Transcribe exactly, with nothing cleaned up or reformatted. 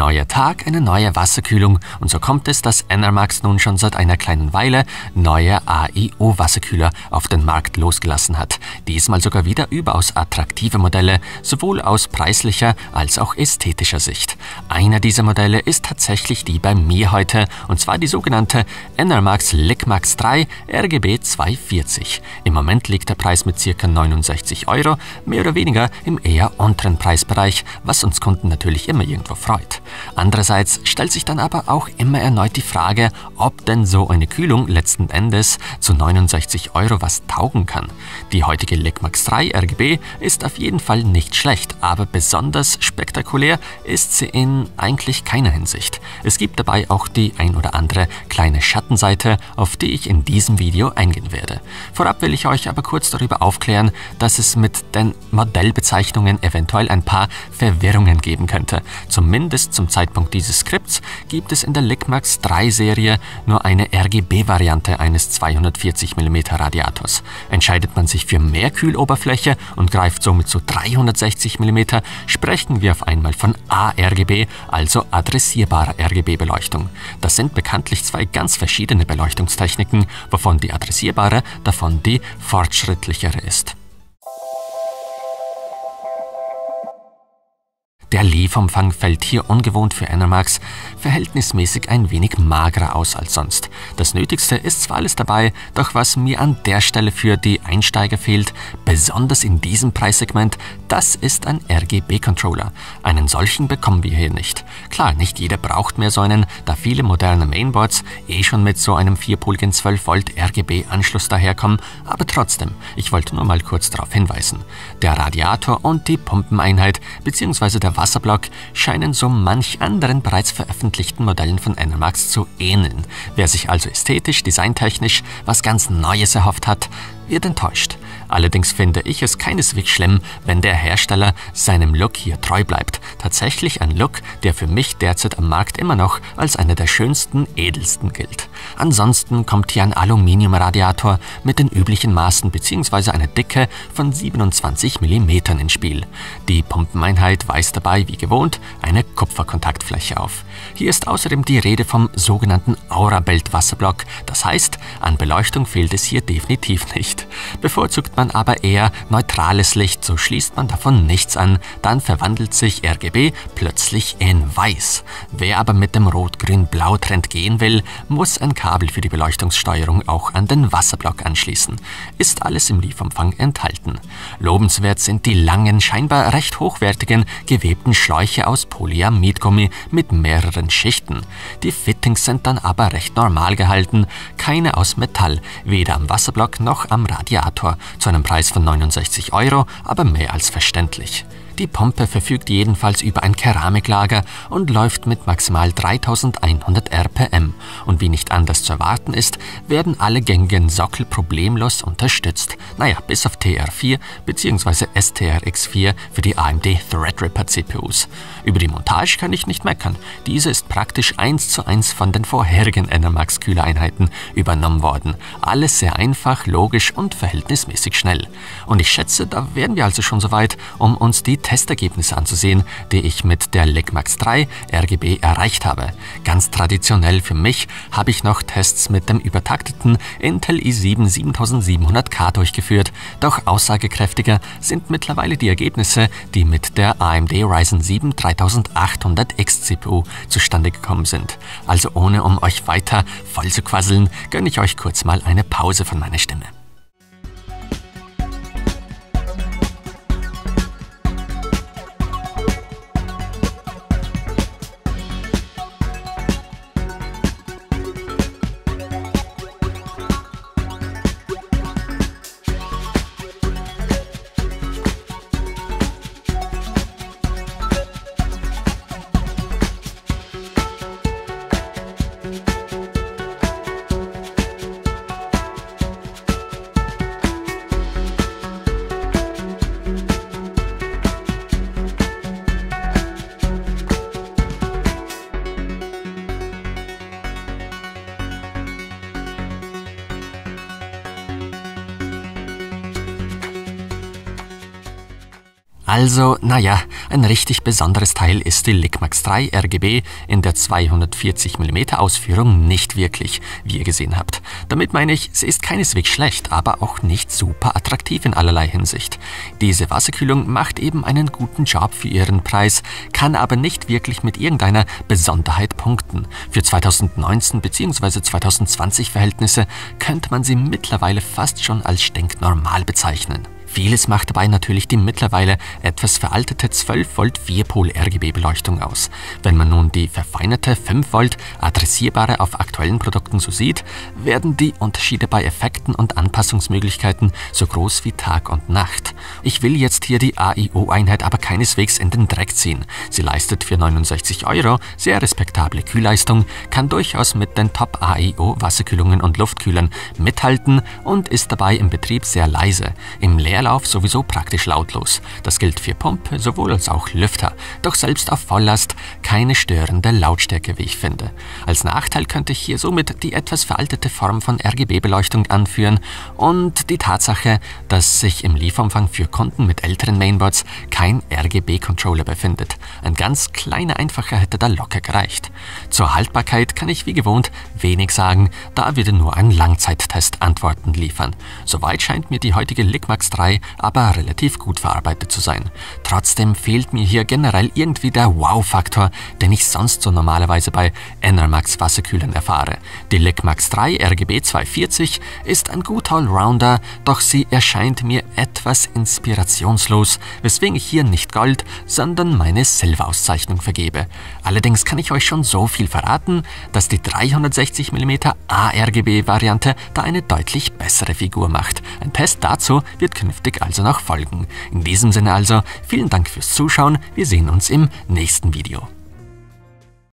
neuer Tag, eine neue Wasserkühlung und so kommt es, dass Enermax nun schon seit einer kleinen Weile neue A I O-Wasserkühler auf den Markt losgelassen hat. Diesmal sogar wieder überaus attraktive Modelle, sowohl aus preislicher als auch ästhetischer Sicht. Einer dieser Modelle ist tatsächlich die bei mir heute, und zwar die sogenannte Enermax LicMax drei R G B zweihundertvierzig. Im Moment liegt der Preis mit ca. neunundsechzig Euro, mehr oder weniger im eher unteren Preisbereich, was uns Kunden natürlich immer irgendwo freut. Andererseits stellt sich dann aber auch immer erneut die Frage, ob denn so eine Kühlung letzten Endes zu neunundsechzig Euro was taugen kann. Die heutige LicMax drei R G B ist auf jeden Fall nicht schlecht, aber besonders spektakulär ist sie in eigentlich keiner Hinsicht. Es gibt dabei auch die ein oder andere kleine Schattenseite, auf die ich in diesem Video eingehen werde. Vorab will ich euch aber kurz darüber aufklären, dass es mit den Modellbezeichnungen eventuell ein paar Verwirrungen geben könnte. Zumindest zum Zeitpunkt dieses Skripts gibt es in der LicMax drei Serie nur eine R G B-Variante eines zweihundertvierzig Millimeter Radiators. Entscheidet man sich für mehr Kühloberfläche und greift somit zu dreihundertsechzig Millimeter, sprechen wir auf einmal von A R G B, also adressierbarer R G B-Beleuchtung. Das sind bekanntlich zwei ganz verschiedene Beleuchtungstechniken, wovon die adressierbare davon die fortschrittlichere ist. Der Liefumfang fällt hier ungewohnt für Enermax verhältnismäßig ein wenig magerer aus als sonst. Das Nötigste ist zwar alles dabei, doch was mir an der Stelle für die Einsteiger fehlt, besonders in diesem Preissegment, das ist ein R G B-Controller. Einen solchen bekommen wir hier nicht. Klar, nicht jeder braucht mehr so einen, da viele moderne Mainboards eh schon mit so einem vierpoligen zwölf Volt R G B-Anschluss daherkommen, aber trotzdem, ich wollte nur mal kurz darauf hinweisen. Der Radiator und die Pumpeneinheit bzw. der Wasserblock scheinen so manch anderen bereits veröffentlichten Modellen von Enermax zu ähneln. Wer sich also ästhetisch, designtechnisch was ganz Neues erhofft hat, wird enttäuscht. Allerdings finde ich es keineswegs schlimm, wenn der Hersteller seinem Look hier treu bleibt. Tatsächlich ein Look, der für mich derzeit am Markt immer noch als einer der schönsten, edelsten gilt. Ansonsten kommt hier ein Aluminiumradiator mit den üblichen Maßen bzw. einer Dicke von siebenundzwanzig Millimeter ins Spiel. Die Pumpeneinheit weist dabei, wie gewohnt, eine Kupferkontaktfläche auf. Hier ist außerdem die Rede vom sogenannten Aura-Belt-Wasserblock, das heißt, an Beleuchtung fehlt es hier definitiv nicht. Bevorzugt man aber eher neutrales Licht, so schließt man davon nichts an, dann verwandelt sich R G B plötzlich in Weiß. Wer aber mit dem Rot-Grün-Blau-Trend gehen will, muss ein Kabel für die Beleuchtungssteuerung auch an den Wasserblock anschließen. Ist alles im Liefumfang enthalten. Lobenswert sind die langen, scheinbar recht hochwertigen, gewebten Schläuche aus Polyamidgummi mit mehreren Schichten. Die Fittings sind dann aber recht normal gehalten, keine aus Metall, weder am Wasserblock noch am Radiator, zu einem Preis von neunundsechzig Euro, aber mehr als verständlich. Die Pumpe verfügt jedenfalls über ein Keramiklager und läuft mit maximal dreitausendeinhundert R P M. Und wie nicht anders zu erwarten ist, werden alle gängigen Sockel problemlos unterstützt. Naja, bis auf T R vier bzw. S T R X vier für die A M D Threadripper C P Us. Über die Montage kann ich nicht meckern. Diese ist praktisch eins zu eins von den vorherigen Enermax Kühleinheiten übernommen worden. Alles sehr einfach, logisch und verhältnismäßig schnell. Und ich schätze, da wären wir also schon soweit, um uns die Testergebnisse anzusehen, die ich mit der LicMax drei R G B erreicht habe. Ganz traditionell für mich habe ich noch Tests mit dem übertakteten Intel i sieben siebentausendsiebenhundert K durchgeführt, doch aussagekräftiger sind mittlerweile die Ergebnisse, die mit der A M D Ryzen sieben dreitausendachthundert X C P U zustande gekommen sind. Also ohne um euch weiter voll zu quasseln, gönne ich euch kurz mal eine Pause von meiner Stimme. Also, naja, ein richtig besonderes Teil ist die Lickmax drei R G B in der zweihundertvierzig Millimeter Ausführung nicht wirklich, wie ihr gesehen habt. Damit meine ich, sie ist keineswegs schlecht, aber auch nicht super attraktiv in allerlei Hinsicht. Diese Wasserkühlung macht eben einen guten Job für ihren Preis, kann aber nicht wirklich mit irgendeiner Besonderheit punkten. Für zweitausendneunzehn bzw. zweitausendzwanzig Verhältnisse könnte man sie mittlerweile fast schon als stinknormal bezeichnen. Vieles macht dabei natürlich die mittlerweile etwas veraltete zwölf Volt Vierpol R G B-Beleuchtung aus. Wenn man nun die verfeinerte fünf Volt adressierbare auf aktuellen Produkten so sieht, werden die Unterschiede bei Effekten und Anpassungsmöglichkeiten so groß wie Tag und Nacht. Ich will jetzt hier die A I O-Einheit aber keineswegs in den Dreck ziehen. Sie leistet für neunundsechzig Euro sehr respektable Kühlleistung, kann durchaus mit den Top-A I O-Wasserkühlungen und Luftkühlern mithalten und ist dabei im Betrieb sehr leise. Im Leerlauf sowieso praktisch lautlos. Das gilt für Pumpe sowohl als auch Lüfter, doch selbst auf Volllast keine störende Lautstärke, wie ich finde. Als Nachteil könnte ich hier somit die etwas veraltete Form von R G B-Beleuchtung anführen und die Tatsache, dass sich im Lieferumfang für Kunden mit älteren Mainboards kein R G B-Controller befindet. Ein ganz kleiner einfacher hätte da locker gereicht. Zur Haltbarkeit kann ich wie gewohnt wenig sagen, da würde nur ein Langzeittest Antworten liefern. Soweit scheint mir die heutige Lickmax drei aber relativ gut verarbeitet zu sein. Trotzdem fehlt mir hier generell irgendwie der Wow-Faktor, den ich sonst so normalerweise bei Enermax Wasserkühlern erfahre. Die Lickmax drei R G B zweihundertvierzig ist ein guter Allrounder, doch sie erscheint mir etwas inspirationslos, weswegen ich hier nicht Gold, sondern meine Silverauszeichnung vergebe. Allerdings kann ich euch schon so viel verraten, dass die dreihundertsechzig Millimeter A R G B-Variante da eine deutlich bessere Figur macht. Ein Test dazu wird künftig also noch folgen. In diesem Sinne also, vielen Dank fürs Zuschauen, wir sehen uns im nächsten Video.